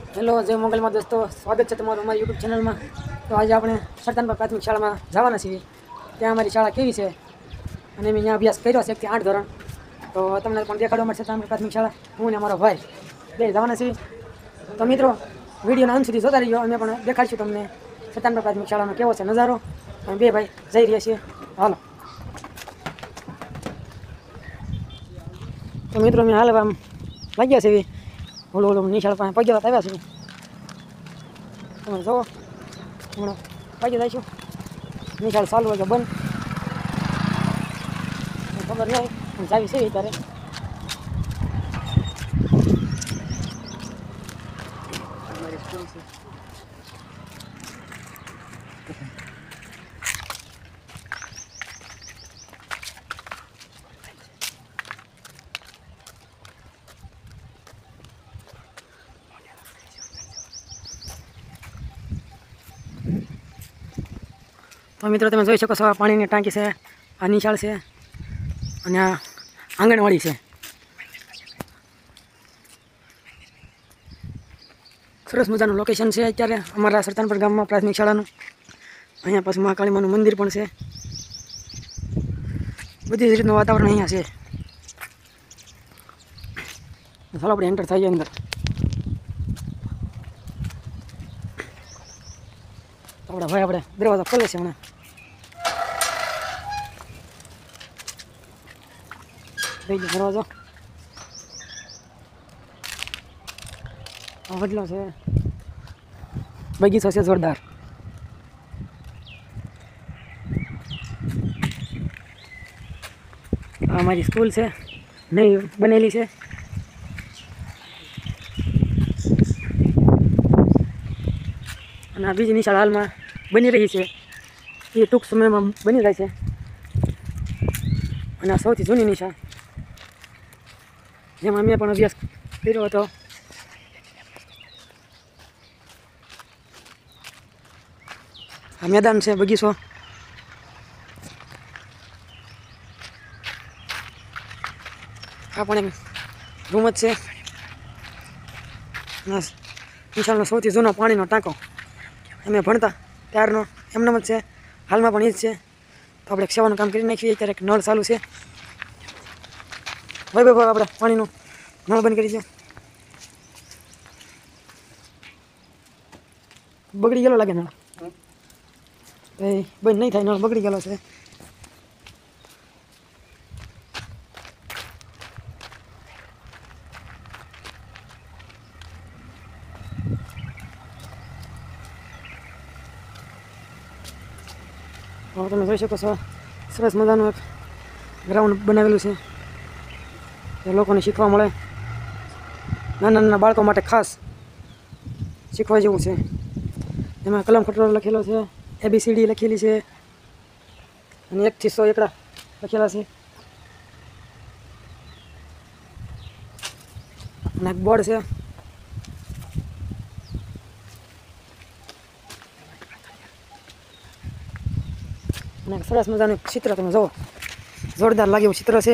Hello जय मंगल में दोस्तों, स्वागत है તમારું અમારી YouTube ચેનલમાં। તો આજે આપણે સરદારપર પ્રાથમિક શાળામાં જવાના છીએ। ત્યાં અમારી શાળા કેવી છે અને મેં અહીંયા અભ્યાસ કર્યો છે 1 થી 8 ધોરણ। તો તમને પણ દેખાડવા મળશે સરદારપર પ્રાથમિક શાળા। હું ને મારો ભાઈ બે જવાના છીએ। તો મિત્રો વિડીયોના અંત સુધી જોતા રહીજો, અમે પણ દેખાડશું તમને સરદારપર પ્રાથમિક શાળાનો કેવો છે નજારો। અમે બે ભાઈ જઈ રહ્યા છીએ, હાલો। તો મિત્રો અમે હાલ આમ લાગ્યા છે ઓલો નિશાળ પાસે પગ્યા આવ્યા છે। તમે જો હમણાં પગે જઈશું, નિશાળ ચાલુ હોય કે બંધ ખબર નહીં, જાવી છે અત્યારે। અમારી સ્કૂલ છે। तो मित्रों તમે જોઈ શકો છો, આ પાણીની ટાંકી છે, આ નિશાળ છે અને આ આંગણવાડી છે। સરસ મજાનું લોકેશન છે અત્યારે અમારા સરદારપર ગામમાં પ્રાથમિક શાળાનું। અહીંયા પાછું મહાકાળી માનું મંદિર પણ છે, બધી જ રીતનું વાતાવરણ અહીંયા છે। ચાલો આપણે એન્ટર થઈએ અંદર। આપણા ભાઈ આપણે દરવાજા ખોલે છે હમણાં। દરવાજો વડલો છે, બગીચો છે જોરદાર। આ અમારી સ્કૂલ છે, નવી બનેલી છે। અને આ બીજી નિશાળ હાલમાં બની રહી છે, એ ટૂંક સમયમાં બની જાય છે। અને આ સૌથી જૂની નિશાળ જેમાં મેં પણ અભ્યાસ કર્યો હતો। આ મેદાન છે, બગીચો, આ પણ એક રૂમ જ છે। નિશાળનો સૌથી જૂનો પાણીનો ટાંકો અમે ભણતા ત્યારનો એમનેમ જ છે, હાલમાં પણ એ જ છે। તો આપણે સેવાનું કામ કરી નાખીએ। અત્યારે એક નળ ચાલુ છે, ભાઈ આપણે પાણીનું નળ બંધ કરી છે। બગડી ગયેલો લાગે નળ, બંધ નહીં થાય, નળ બગડી ગયેલો છે। તમે જોઈ શકો છો, સરસ મજાનું એક ગ્રાઉન્ડ બનાવેલું છે, જે લોકોને શીખવા મળે, નાના નાના બાળકો માટે ખાસ શીખવા જેવું છે। એમાં કલમ ખટરો લખેલો છે, ABCD લખેલી છે અને 1 થી 100 એકડા લખેલા છે। અને એક બોર્ડ છે, અને સરસ મજાનું ચિત્ર તમે જુઓ, જોરદાર લાગે એવું ચિત્ર છે,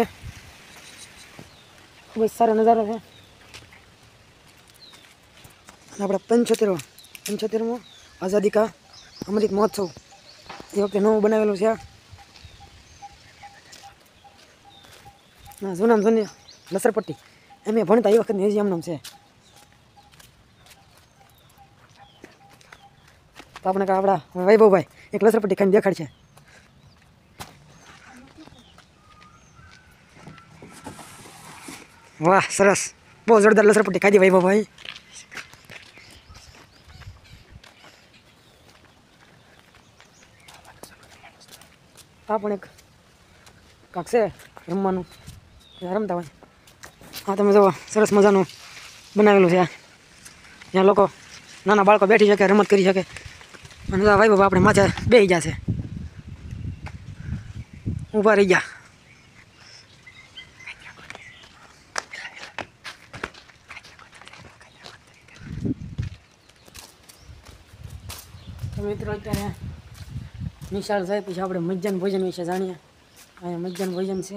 ખૂબ જ સારો નજારો છે। અને આપણે 75મો આઝાદી કા અમૃત મહોત્સવ એ વખતે નવું બનાવેલું છે। જૂનામાં જૂની લસરપટ્ટી એમ ભણતા એ વખતની હજી એમનામ છે। તો આપણે આપણા વૈભવભાઈ એક લસરપટ્ટી ખાઈને દેખાડશે। વાહ, સરસ, બહુ જોરદાર લસરપટ્ટી ખાધી વૈભવભાઈ। આ પણ એક કાંક છે રમવાનું, રમતા હોય। હા તમે જુઓ, સરસ મજાનું બનાવેલું છે, જ્યાં લોકો નાના બાળકો બેઠી શકે, રમત કરી શકે। અને ભાઈ બાબા આપણે માથે બેસી ગયા છે, ઊભા રહી ગયા। તો મિત્રો અત્યારે નિશાળ જાય પછી આપણે મધ્યાહન ભોજન વિશે જાણીએ। અહીંયા મધ્યાહન ભોજન છે,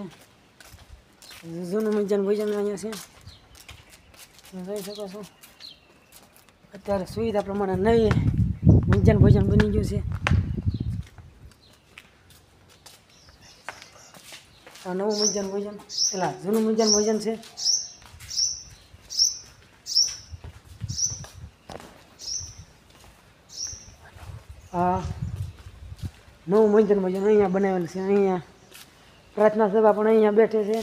જૂનું મધ્યાહન ભોજન અહીંયા છે, જોઈ શકો છો। અત્યારે સુવિધા પ્રમાણે નવી મંજન ભોજન બની ગયું છે. આ નવું મંજન ભોજન પેલા જૂનું મંજન ભોજન છે. આ નવું મંજન ભોજન અહીંયા બનાવેલ છે. અહીંયા પ્રાર્થના સભા પણ અહીંયા બેઠે છે.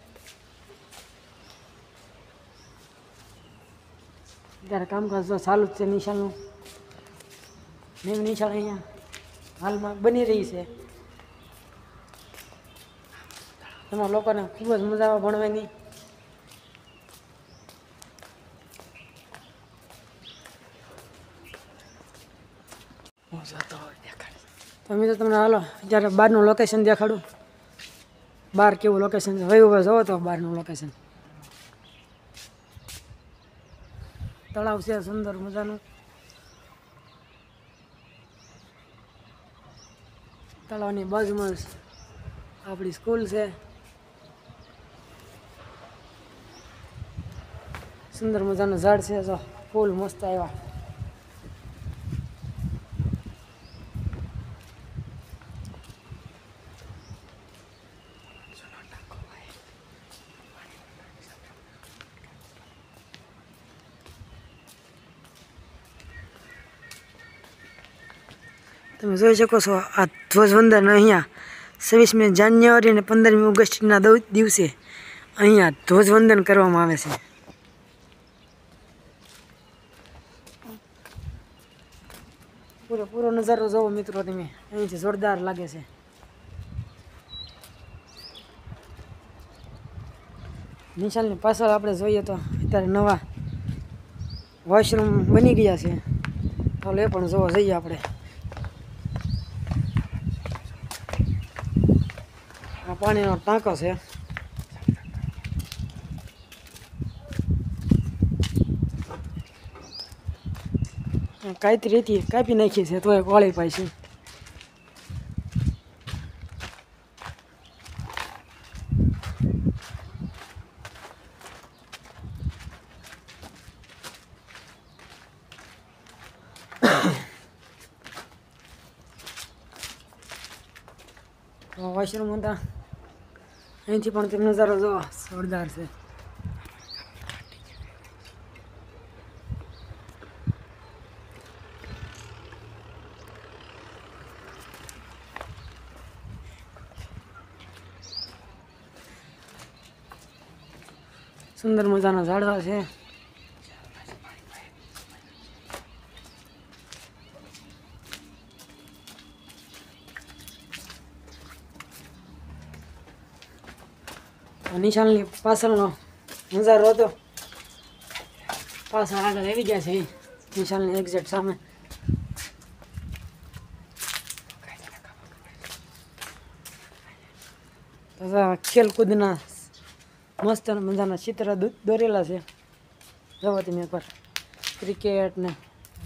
ત્યારે કામકાજ તો ચાલુ જ છે નિશાળનું. નવી નિશાળ અહીંયા હાલમાં બની રહી છે. એમાં લોકોને ખૂબ જ મજા આવે ભણવાની. તો અમે તો તમને હાલો જ્યારે બહારનું લોકેશન દેખાડું. બહાર કેવું લોકેશન છે, વયું જોવો તો બહારનું લોકેશન. તળાવ છે સુંદર મજાનું. તળાવની બાજુમાં આપણી સ્કૂલ છે. સુંદર મજાનું ઝાડ છે. જો ફૂલ મસ્ત આવ્યા. તમે જોઈ શકો છો આ ધ્વજવંદન અહીંયા 26મી જાન્યુઆરી અને 15મી ઓગસ્ટના દિવસે અહીંયા ધ્વજવંદન કરવામાં આવે છે. પૂરો નજારો જોવો મિત્રો તમે. અહીંથી જોરદાર લાગે છે. નિશાળની પાછળ આપણે જોઈએ તો અત્યારે નવા વોશરૂમ બની ગયા છે. તો એ પણ જોવા જઈએ આપણે. આ પાણીનો ટાંકો છે. કાંઈ રીતિ કાપી નાખી છે તો એક વાળી પાય છે. વોશરૂમ હતા અહીંથી પણ તે નજારો જો જોરદાર છે. સુંદર મજાના ઝાડવા છે. નિશાળની પાછળનો નજારો હતો. પાછળ આગળ આવી ગયા છે નિશાળની એક્ઝેક્ટ સામે. ખેલકૂદના મસ્ત મજાના ચિત્ર દોરેલા છે. જવો તમે એકવાર. ક્રિકેટ ને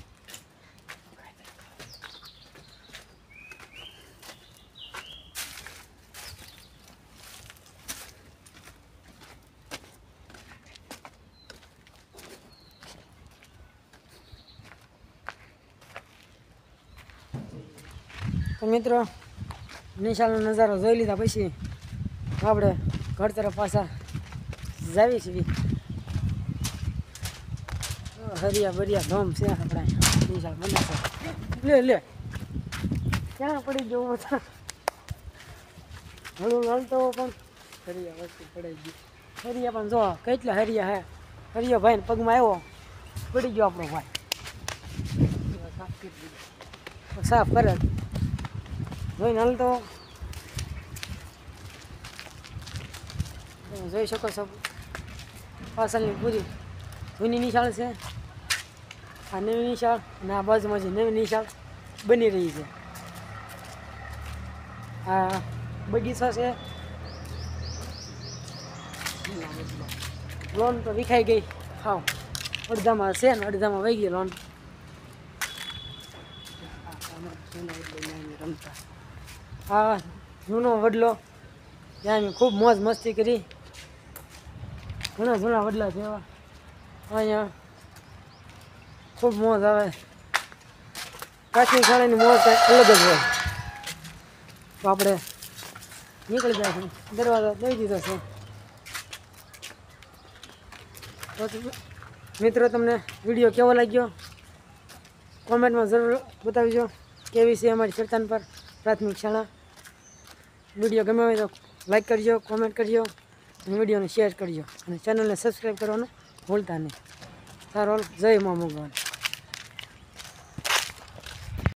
તો મિત્રો નિશાળનો નજારો જોઈ લીધા પછી આપણે ઘર તરફ પાછા જાવી છીએ. હરિયા બરિયા ધોમ છે આપણા નિશાળ બને છે. લે ક્યાં પડી ગયો હતા હળું હલતો પણ હરિયા વસ્તુ પડી ગઈ. હરિયા પણ જો કેટલા હરિયા હે. હરિયો ભાઈ પગમાં આવ્યો પડી ગયો આપણો ભાઈ. સાફ કરે જોઈને હાલતો જોઈ શકો છો. પાછળની પૂરી જૂની નિશાળ છે. આ નવી નિશાળ અને આ બાજુમાં જે નવી નિશાળ બની રહી છે. આ બગીચો છે. લોન તો વિખાઈ ગઈ હાવ. અડધામાં છે ને અડધામાં વહી ગઈ લોન. રમતા આ જૂનો વડલો ત્યાં અમે ખૂબ મોજ મસ્તી કરી. ઘણા જૂના વડલા છે એવા. અહીંયા ખૂબ મોજ આવે. પ્રાથમિક શાળાની મોજ કંઈક અલગ જ હોય. તો આપણે નીકળી જાય છે. દરવાજો દઈ દીધો છે. તો મિત્રો તમને વિડીયો કેવો લાગ્યો કોમેન્ટમાં જરૂર બતાવજો. કેવી છે અમારી સરતાનપર પ્રાથમિક શાળા. વિડીયો ગમે હોય તો લાઈક કરજો, કોમેન્ટ કરજો અને વિડીયોને શેર કરજો અને ચેનલને સબસ્ક્રાઈબ કરવાનું ભૂલતા નહીં. સારો જય મા મોગલ.